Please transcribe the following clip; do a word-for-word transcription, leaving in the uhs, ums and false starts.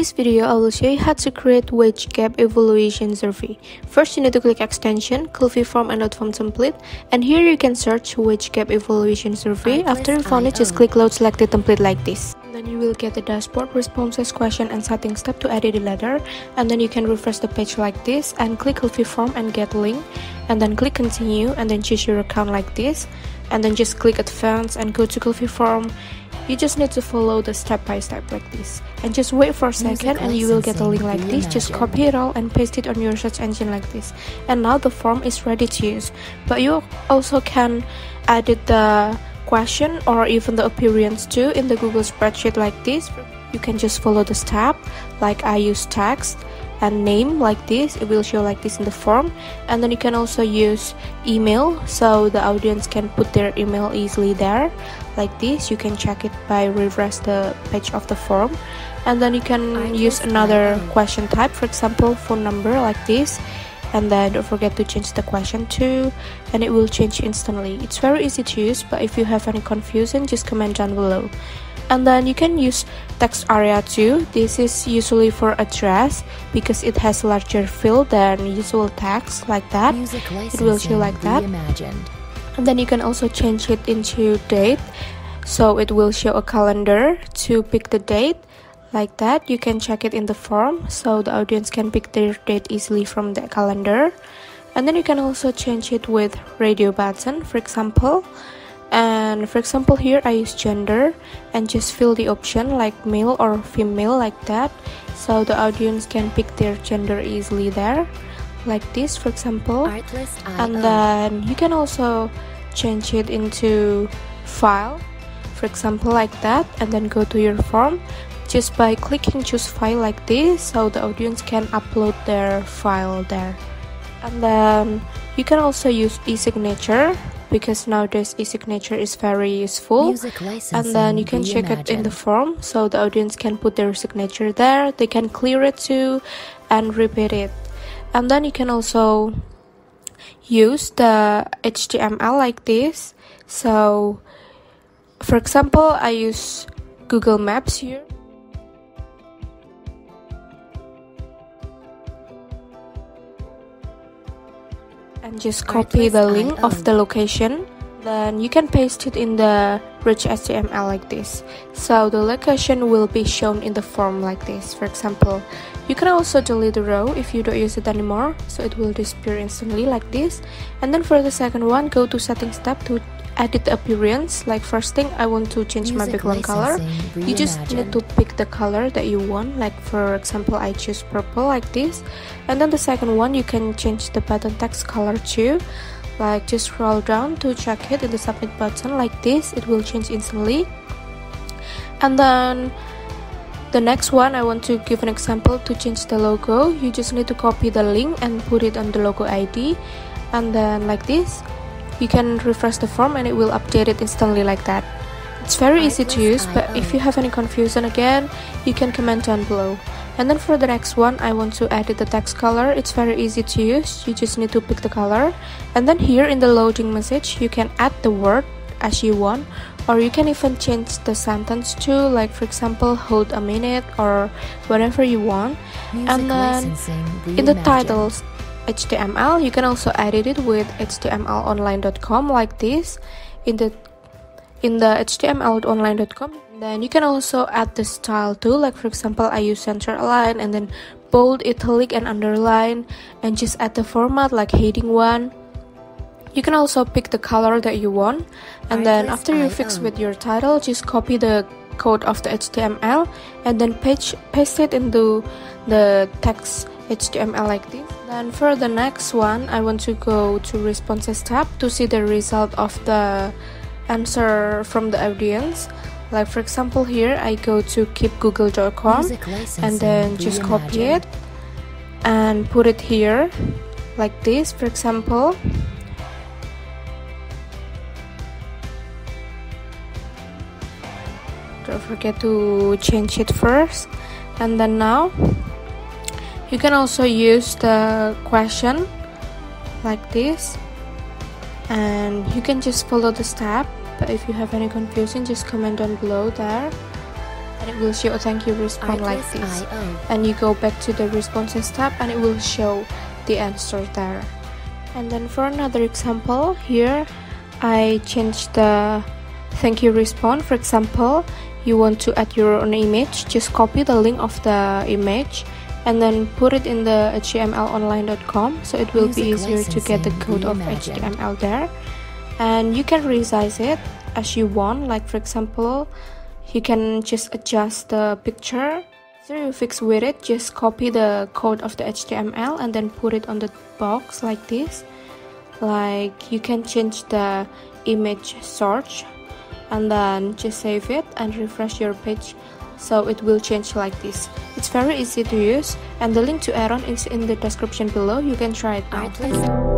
this video, I will show you how to create wage gap evaluation survey. First, you need to click extension, Qlphi form and dot form template, and here you can search wage gap evaluation survey. After you found it, just click load selected template like this. Then you will get the dashboard, responses, question, and setting step to edit the letter, and then you can refresh the page like this and click Qlphi form and get link, and then click continue and then choose your account like this, and then just click advance and go to Qlphi form. You just need to follow the step by step like this, and just wait for a second and you will get a link like this. Just copy it all and paste it on your search engine like this, and now the form is ready to use. But you also can edit the question or even the appearance too in the Google spreadsheet like this. You can just follow the step, like I use text and name like this. It will show like this in the form, and then you can also use email, so the audience can put their email easily there like this. You can check it by refresh the page of the form, and then you can use another question type, for example phone number like this, and then don't forget to change the question too, and it will change instantly. It's very easy to use, but if you have any confusion, just comment down below. And then you can use text area too. This is usually for address because it has larger field than usual text like that. It will show like that. And then you can also change it into date, so it will show a calendar to pick the date like that. You can check it in the form, so the audience can pick their date easily from the calendar. And then you can also change it with radio button, for example. And for example here I use gender and just fill the option like male or female like that, so the audience can pick their gender easily there like this, for example. And then you can also change it into file, for example like that, and then go to your form just by clicking choose file like this, so the audience can upload their file there. And then you can also use e-signature because nowadays e-signature is very useful. And then you can check it in the form, so the audience can put their signature there. They can clear it too and repeat it. And then you can also use the H T M L like this. So for example I use Google Maps here, and just copy the link of the location. Then you can paste it in the rich H T M L like this, so the location will be shown in the form like this, for example. You can also delete the row if you don't use it anymore, so it will disappear instantly like this. And then for the second one, go to settings tab to edit the appearance. Like first thing, I want to change my background color. You just need to pick the color that you want, like for example I choose purple like this. And then the second one, you can change the button text color too, like just scroll down to check it in the submit button like this. It will change instantly. And then the next one, I want to give an example to change the logo. You just need to copy the link and put it on the logo I D, and then like this you can refresh the form and it will update it instantly like that. It's very easy to use, but if you have any confusion again, you can comment down below. And then for the next one, I want to edit the text color. It's very easy to use. You just need to pick the color, and then here in the loading message you can add the word as you want, or you can even change the sentence too, like for example hold a minute or whatever you want. And then in the titles H T M L, you can also edit it with H T M L online dot com like this in the in the H T M L online dot com. Then you can also add the style too, like for example I use center align and then bold, italic, and underline, and just add the format like heading one. You can also pick the color that you want, and then after you fix with your title, just copy the code of the H T M L and then page, paste it into the text H T M L like this. Then for the next one, I want to go to responses tab to see the result of the answer from the audience. Like for example here I go to keep google dot com and then just copy it and put it here like this, for example. Don't forget to change it first. And then now you can also use the question like this, and you can just follow the step. But if you have any confusion, just comment down below there. and it will show a thank you response like this. And you go back to the responses tab and it will show the answer there. And then for another example, here I changed the thank you response. For example, you want to add your own image, just copy the link of the image and then put it in the H T M L online dot com, so it will be easier to get the code of H T M L there. And you can resize it as you want, like for example, you can just adjust the picture. So you fix with it, just copy the code of the H T M L and then put it on the box like this. Like you can change the image search and then just save it and refresh your page, so it will change like this. It's very easy to use, and the link to Aaron is in the description below. You can try it now.